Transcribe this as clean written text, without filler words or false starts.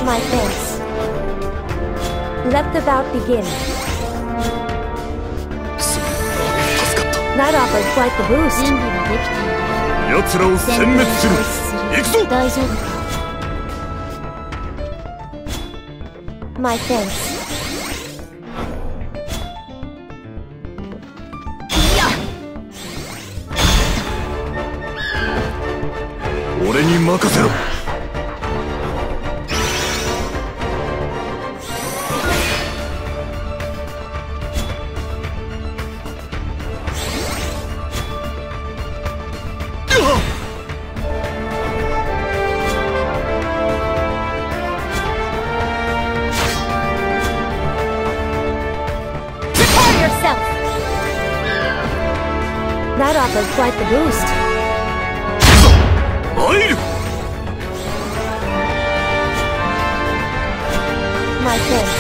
My thanks. Let the bout begin. That offered quite the boost. 準備はできている。 奴らを殲滅する。行くぞ。 大丈夫か。 My thanks. 俺に任せろ。 That offered quite the boost. 参る。 My thanks.